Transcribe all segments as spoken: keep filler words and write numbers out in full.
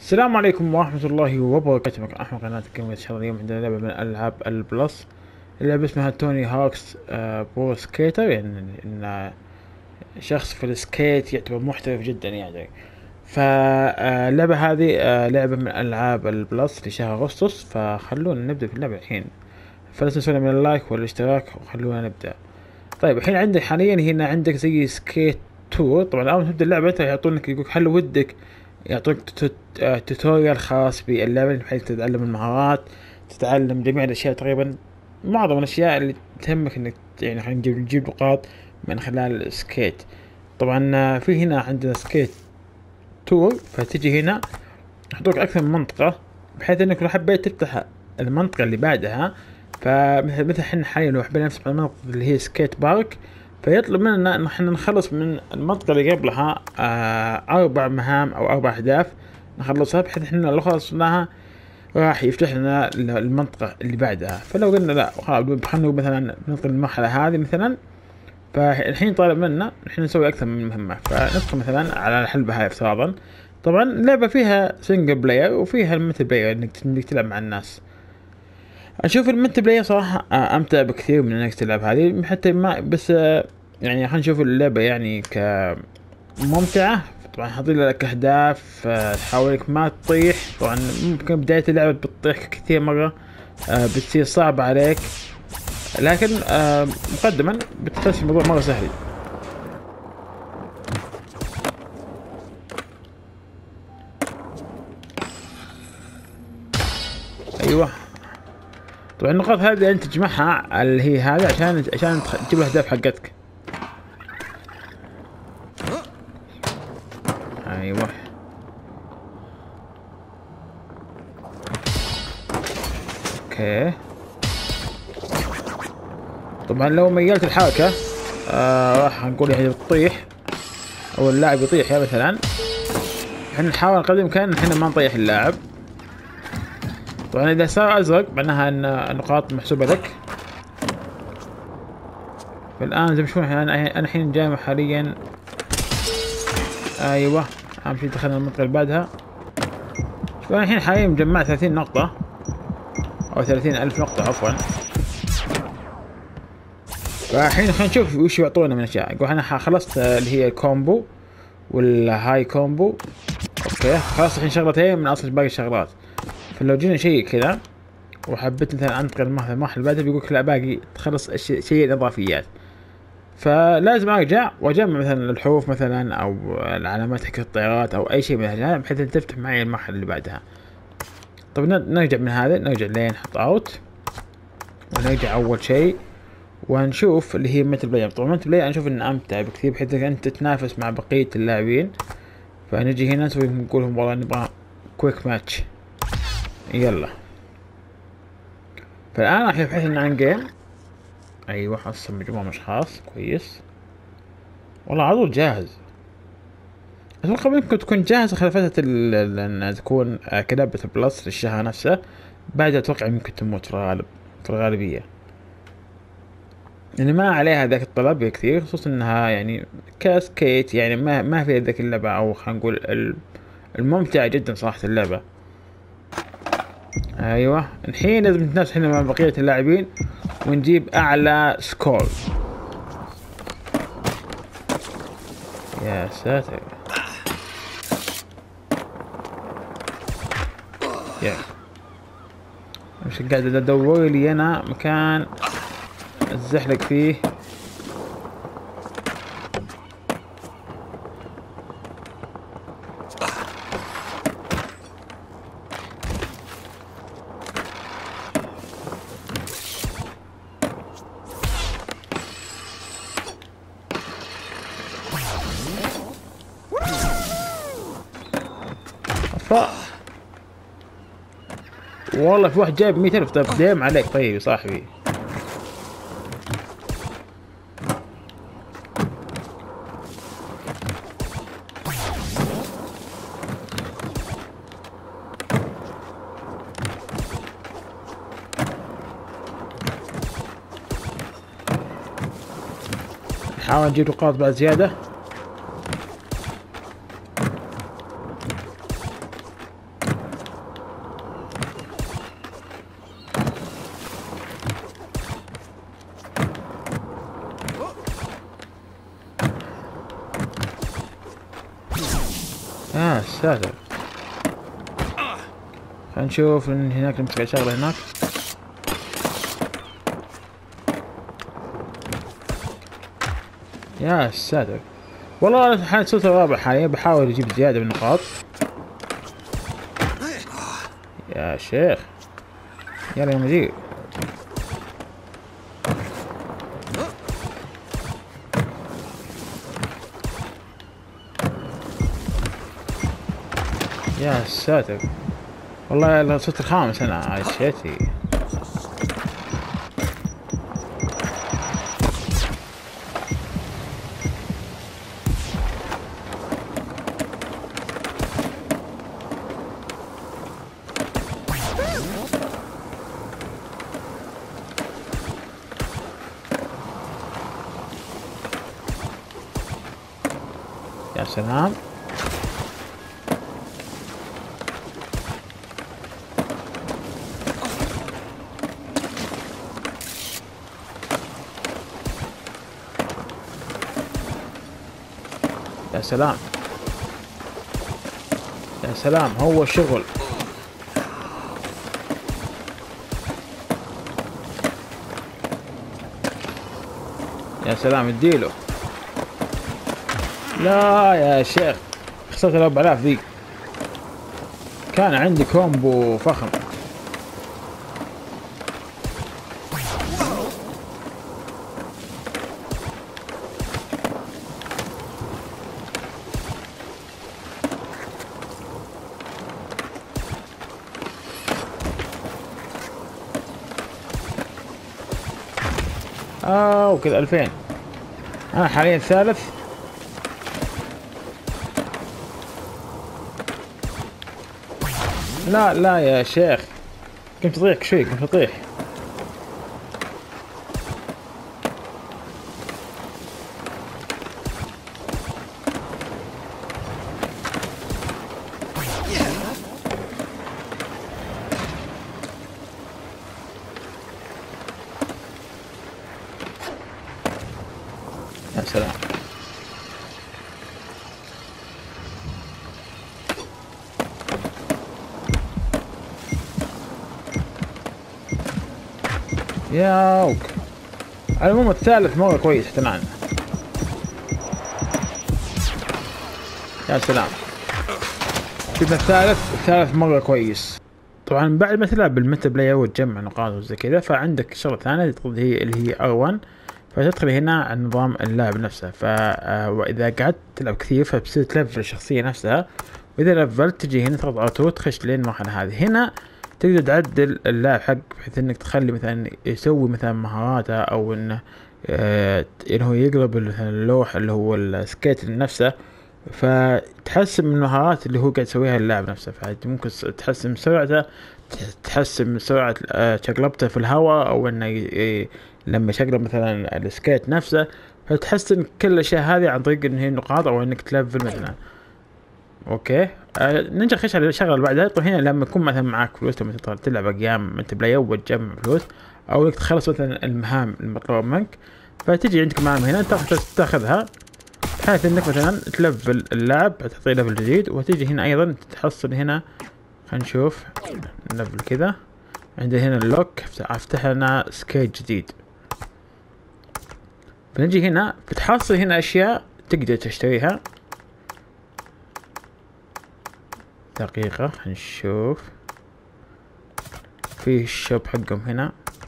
السلام عليكم ورحمة الله وبركاته. معكم أحمد قناة جيمر. إن شاء الله اليوم عندنا لعبة من ألعاب البلس. اللعبة اسمها توني هوكس آه برو سكيتر، يعني إن شخص في السكيت يعتبر محترف جدا يعني. فاللعبة هذه آه لعبة من ألعاب البلس لشهر أغسطس، فخلونا نبدأ في اللعبة الحين. فلا تنسونا من اللايك والاشتراك وخلونا نبدأ. طيب الحين عندك حاليا هنا عندك زي سكيت تور. طبعا أول ما تبدأ اللعبة يعطونك، يقولك هل ودك يعطوك توتوريال خاص باللعبة بحيث تتعلم المهارات، تتعلم جميع الأشياء، تقريبا معظم الأشياء اللي تهمك إنك يعني خلينا نجيب نجيب نقاط من خلال السكيت. طبعا في هنا عندنا سكيت تور، فتجي هنا يحطوك أكثر من منطقة بحيث إنك لو حبيت تفتح المنطقة اللي بعدها، فمثل مثل حنا حاليا لو حبينا نفتح المنطقة اللي هي سكيت بارك، فيطلب مننا ان احنا نخلص من المنطقة اللي قبلها آه اربع مهام او اربع اهداف نخلصها، بحيث احنا لو خلصناها راح يفتح لنا المنطقة اللي بعدها. فلو قلنا لا خلاص خلينا مثلا ندخل المرحلة هذه مثلا، فالحين طالب منا احنا نسوي اكثر من مهمة، فندخل مثلا على الحلبة هاي افتراضا. طبعا اللعبة فيها سنجل بلاير وفيها الملتي بلاير انك تلعب مع الناس. اشوف الملتي بلاير صراحة امتع بكثير من انك تلعب هذه، حتى ما بس يعني خلينا نشوف اللعبة يعني كممتعة. طبعا حاطين لك اهداف تحاولك ما تطيح. طبعا ممكن بداية اللعبة بتطيح كثير مرة، بتصير صعبة عليك، لكن مقدما بتحس الموضوع مرة سهل. ايوه طبعا النقاط هذه انت تجمعها اللي هي هذه عشان عشان تجيب الاهداف حقتك. ايوه اوكي. طبعا لو ميلت الحركة آه راح نقول يعني بتطيح او اللاعب يطيح يا مثلا. احنا نحاول قدر الامكان احنا ما نطيح اللاعب. طبعا اذا صار ازرق معناها ان النقاط محسوبة لك. فالان زي ما تشوفون انا الحين جاي حاليا. ايوه اهم شي دخلنا المنطقة اللي بعدها. شوف انا الحين حاليا مجمع ثلاثين نقطة او ثلاثين الف نقطة عفوا. فالحين خلينا نشوف وش يعطونا من اشياء. يقول انا خلصت اللي هي الكومبو والهاي كومبو. اوكي خلاص الحين شغلتين من اصل باقي الشغلات. فلو جينا شيء كذا وحبيت مثلا انتقل مثلا المرحلة اللي بعدها، بيقولك لا باقي تخلص شيء الاضافيات، فلازم ارجع واجمع مثلا الحروف مثلا او العلامات حق الطيارات او اي شيء من هذا بحيث ان تفتح معي المرحلة اللي بعدها. طب نرجع من هذا، نرجع لين نحط اوت ونرجع اول شيء ونشوف اللي هي متل بلاي. طبعا متل بلاي انا اشوف انه امتع بكثير بحيث انك انت تتنافس مع بقية اللاعبين. فنجي هنا نسوي نقول لهم والله نبغى كويك ماتش يلا. فالان راح يبحث لنا عن جيم. ايوه حصل مجموعة من اشخاص كويس والله عضو جاهز. اتوقع ممكن تكون جاهزة خلال فترة ان تكون كلعبة بلس للشهر نفسه، بعدها اتوقع ممكن تموت في الغالب في الغالبية، يعني ما عليها ذاك الطلب كثير، خصوصا انها يعني كاسكيت يعني ما ما فيها ذاك اللعبة، او خلينا نقول الممتعة جدا صراحة اللعبة. ايوه الحين لازم نتنافس احنا مع بقية اللاعبين ونجيب اعلى سكور. يا ساتر يا مش قاعد ادور لي انا مكان اتزحلق فيه. ف والله في واحد جايب مية ألف. طيب ديم عليك طيب يا صاحبي. نحاول نجيب نقاط بعد زيادة. يا ساتر. خلينا نشوف ان هناك نمسك شغلة هناك. يا ساتر. والله انا حاليا وصلت الرابع حاليا، بحاول اجيب زيادة من النقاط. يا شيخ يلا يا مدير. يا ساتر. والله صرت الخامس انا على شيتي. يا سلام. يا سلام يا سلام، هو شغل. يا سلام اديله. لا يا شيخ خسرت الأربع آلاف ذي. كان عندي كومبو فخم. اه وكذا ألفين. انا حاليا الثالث. لا لا يا شيخ كنت تطيح شوي، كنت تطيح. يا سلام. ياوك. على العموم الثالث مرة كويس حتى الآن. يا سلام. جبنا الثالث، الثالث مرة كويس. طبعا بعد ما تلعب بالميتا بلاير وتجمع نقاط وزي كذا، فعندك شغلة ثانية هي اللي هي ار واحد، فتدخل هنا على نظام اللعب نفسه. ف وإذا قعدت تلعب كثير فبتصير تلفل الشخصية نفسها، وإذا لفلت تجي هنا تضغط على طول تخش لين المرحلة هذه. هنا تقدر تعدل اللاعب حق بحيث انك تخلي مثلا يسوي مثلا مهاراته، او انه آه انه هو يقلب مثلا اللوح اللي هو السكيت نفسه، فتحسن من المهارات اللي هو قاعد يسويها اللاعب نفسه. فممكن تحسن من سرعته، تحسن من سرعة آه شقلبته في الهواء، او انه لما يشقلب مثلا السكيت نفسه، فتحسن كل الاشياء هذه عن طريق ان هي النقاط او انك تلفل مثلا. اوكي آه نرجع خش على الشغله اللي بعدها. طيب هنا لما يكون مثلا معك فلوس، لما تلعب ايام انت بلاي وتجمع فلوس، او انك تخلص مثلا المهام المطلوبه منك، فتجي عندك مهام هنا تاخذها بحيث انك مثلا تلفل اللاعب، تعطيه ليفل جديد. وتجي هنا ايضا تحصل هنا، خلينا نشوف نلفل كذا. عندنا هنا اللوك، افتح لنا سكيت جديد. بنجي هنا بتحصل هنا اشياء تقدر تشتريها. دقيقة نشوف في الشوب حقهم هنا.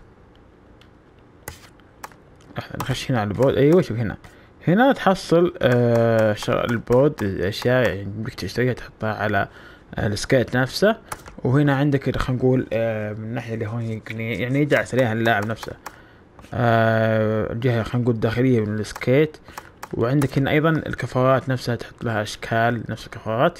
نخش هنا على البود. ايوه شوف هنا، هنا تحصل آه البود اشياء يعني بدك تشتريها تحطها على السكيت نفسه. وهنا عندك خلينا نقول آه من الناحية اللي هون يعني يدعس عليها اللاعب نفسه آه الجهة خلينا نقول داخلية من السكيت. وعندك هنا ايضا الكفرات نفسها تحط لها اشكال نفس الكفرات.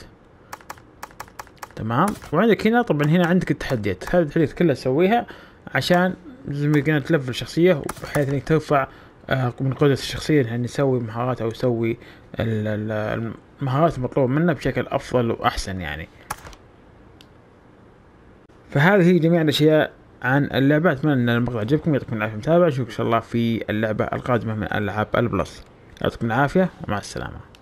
تمام. وعندك هنا طبعا هنا عندك التحديات، هذه التحديات كلها تسويها عشان زي ما قلنا تلفل الشخصية، بحيث انك ترفع آه من قدرة الشخصية ان يسوي مهارات او يسوي المهارات المطلوبة منه بشكل افضل واحسن يعني. فهذه هي جميع الاشياء عن اللعبة. اتمنى ان المقطع عجبكم، يعطيكم العافية متابعة. نشوفكم ان شاء الله في اللعبة القادمة من العاب البلس. يعطيكم العافية ومع السلامة.